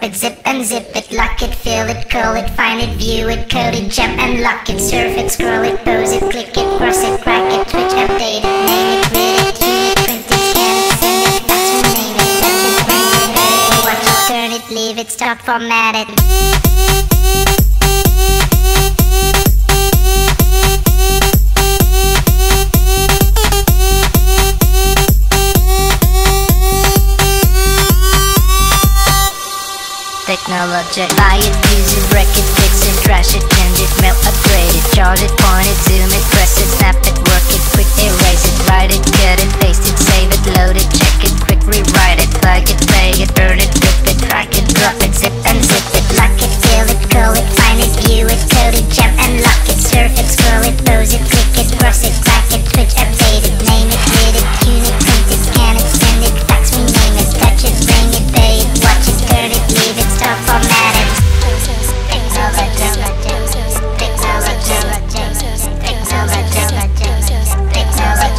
it, zip and zip it, lock it, fill it, curl it, find it, view it, code it, jump and lock it, surf it, scroll it, pose it, click it, cross it, crack it, switch, update it, name it, read it, tune it, print it, scan it, send it, fax, rename it, touch it, bring it, pay it, watch it, turn it, leave it, stop, format it. Technologic, buy it, use it, wreck it, fix it, trash it, change it, mail, upgrade it, charge it, point it, zoom it, press it, snap it, work it, quick erase it, write it, cut it, paste it, save it, load it, check it, quick rewrite it, plug it, play it, burn it, rip it, crack it, drop it, zip and zip it, lock it, fill it, curl it, find it, view it, code it, jump and lock it, surf it, scroll it, pose it, click it, cross it, crack it, switch, update it, name it, read it, tune it, print it, scan it, send it, fax, rename it, touch it, bring it, pay it, watch it, turn it, leave it, stop, format it. Technology.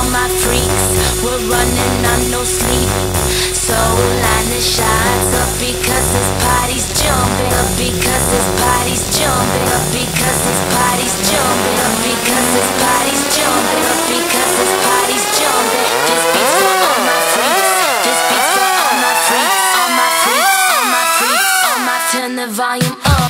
all my freaks. We're running on no sleep. So line the shots up because this party's jumping. Up because this party's jumping. Up because this party's jumping. Up because this party's jumping. Up because this party's jumping. This beats for all my freaks. This beats for all my freaks. All my freaks. All my freaks. All my turn the volume up.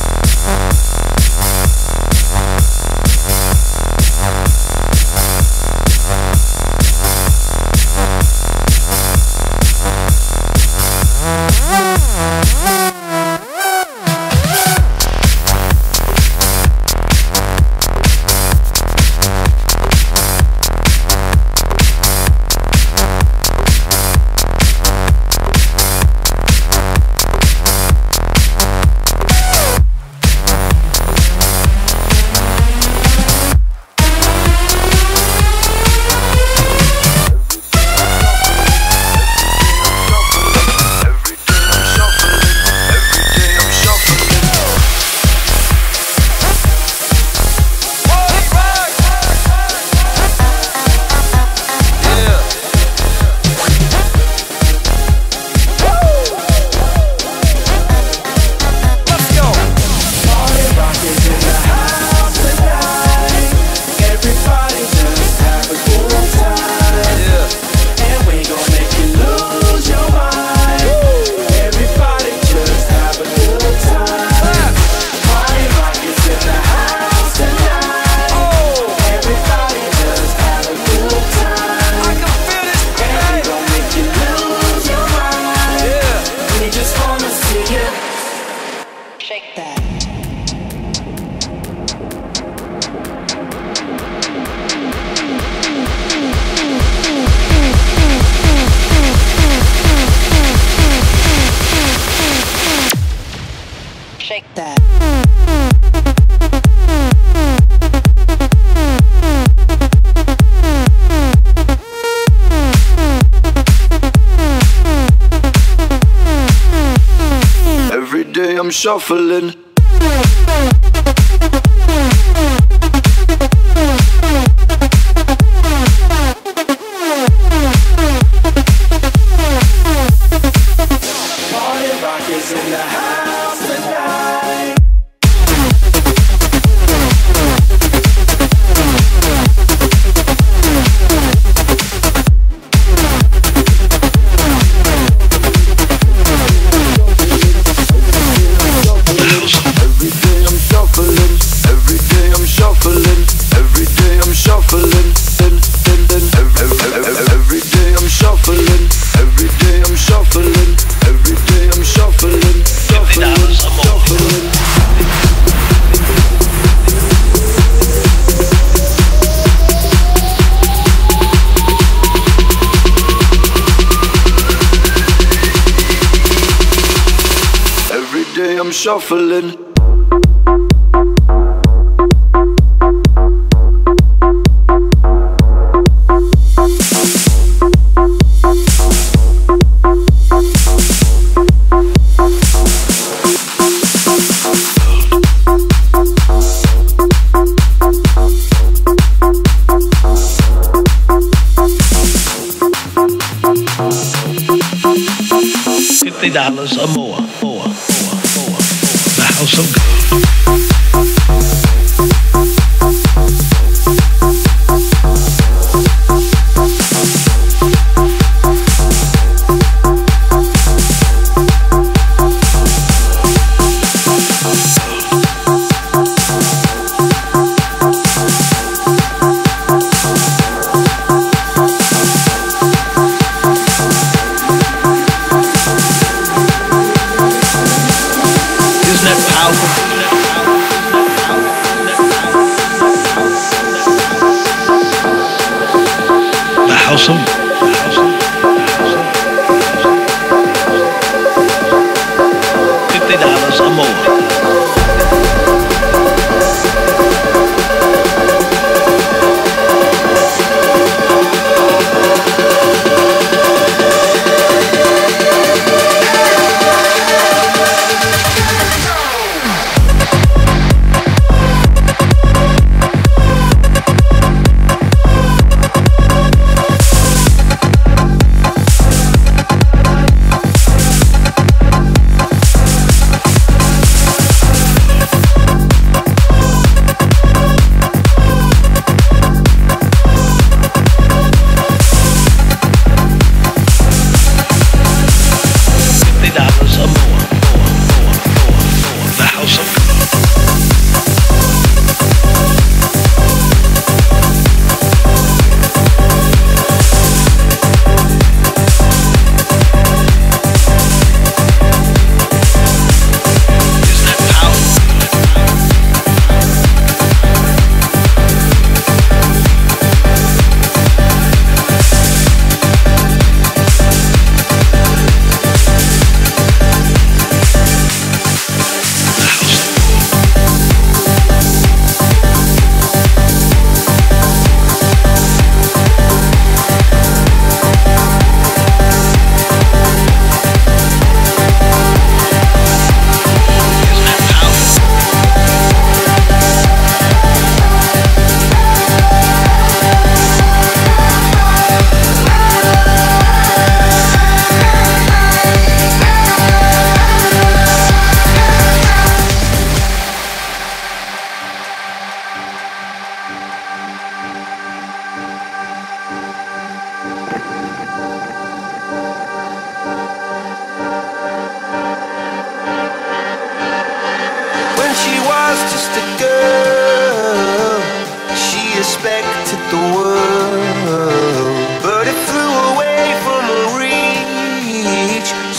I'm shuffling. Party rock is in the house tonight. I'm shuffling. $50 or more. The House of God. $50 or more.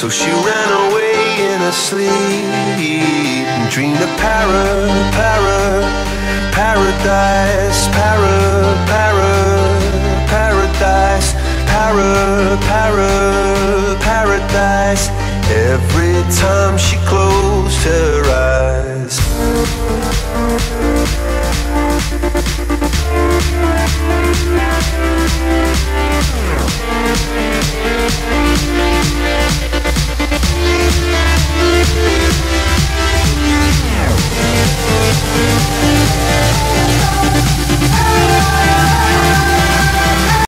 she ran away in her sleep and dreamed of paradise, paradise, paradise. Every time she closed her eyes.